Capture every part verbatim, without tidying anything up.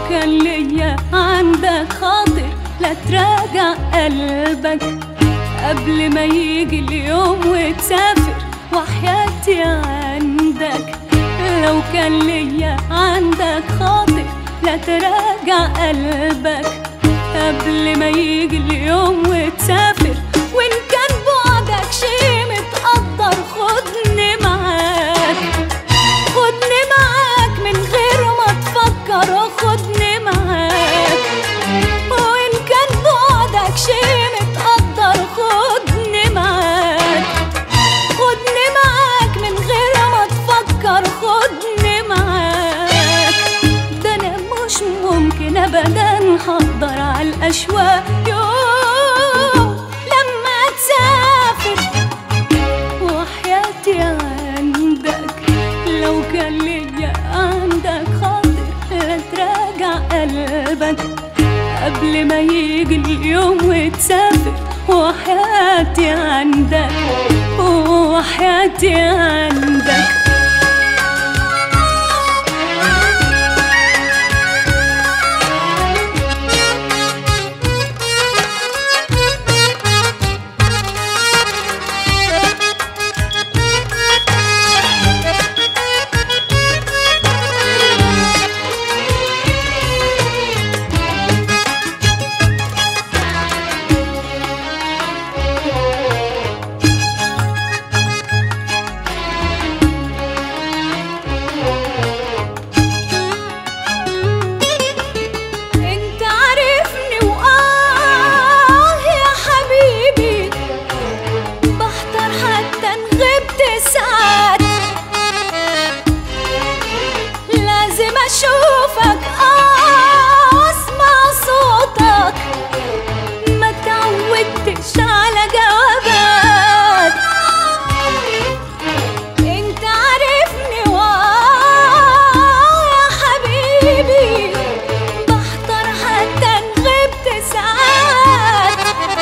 كان ليا عندك خاطر لا تراجع قلبك قبل ما يجي اليوم وتسافر وحياتي عندك. لو كان ليا عندك خاطر لا تراجع قلبك قبل ما يجي اليوم وتسافر. وإن كان بعدك شي متقدر خدني معاك، خدني معاك من غير ما تفكر، خدني معاك. وإن كان بعدك شي متقدر خدني معاك، خدني معاك من غير ما تفكر، خدني معاك. ده أنا مش ممكن أبدا هقدر على الأشواق يوم لما تسافر وحياتي عندك. لو كان ليا عندك خاطر لا تراجع قلبك قبل ما يجي اليوم وتسافر وحياتي عندك، وحياتي عندك. أشوفك آه واسمع صوتك، ما تعودتش على جوابات. انت عارفني وآه يا حبيبي بحضر حتى إن غبت ساعات.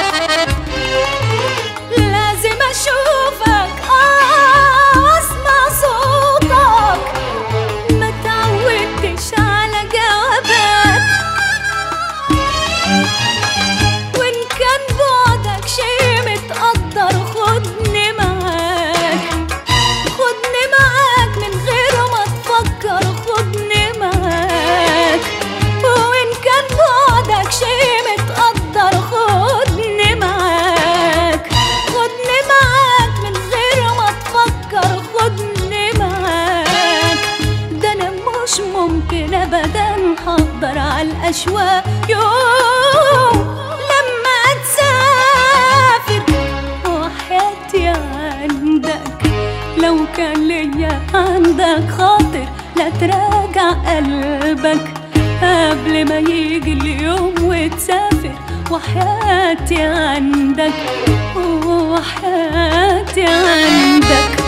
لازم أشوفك آه واسمع صوتك، ما تعودتش على جوابات. وإن كان بعدك شي متقدر خدني معاك، خدني معاك من غير ما تفكر، خدني معاك. وإن كان بعدك شي متقدر خدني معاك، خدني معاك من غير ما تفكر، خدني معاك. ده أنا مش ممكن أبدا هقدر على الأشواق يوم لما تسافر وحياتي عندك. لو كان ليا عندك خاطر لا تراجع قلبك قبل ما يجي اليوم وتسافر وحياتي عندك، وحياتي عندك.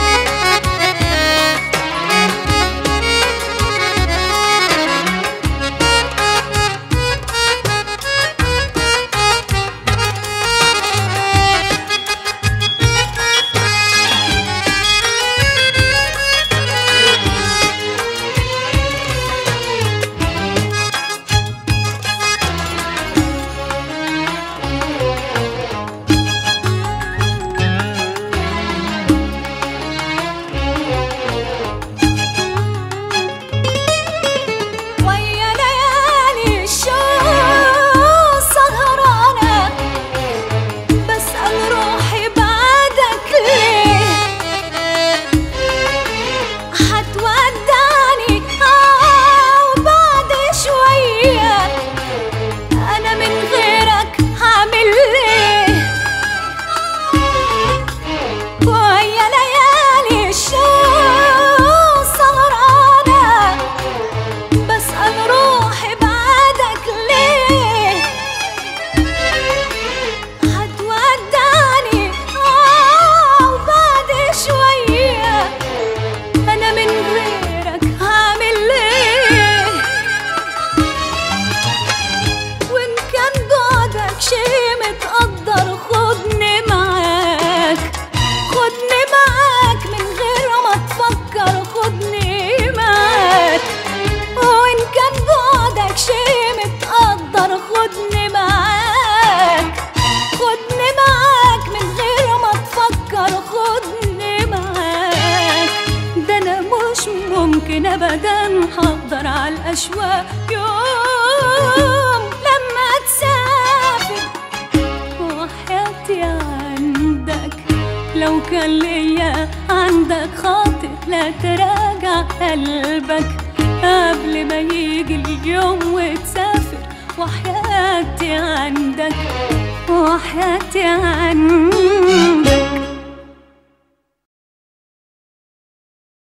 أشواق يوم لما تسافر. وحياتي عندك لو كان ليا عندك خاطر لا تراجع قلبك قبل ما يجي اليوم وتسافر. وحياتي عندك وحياتي عندك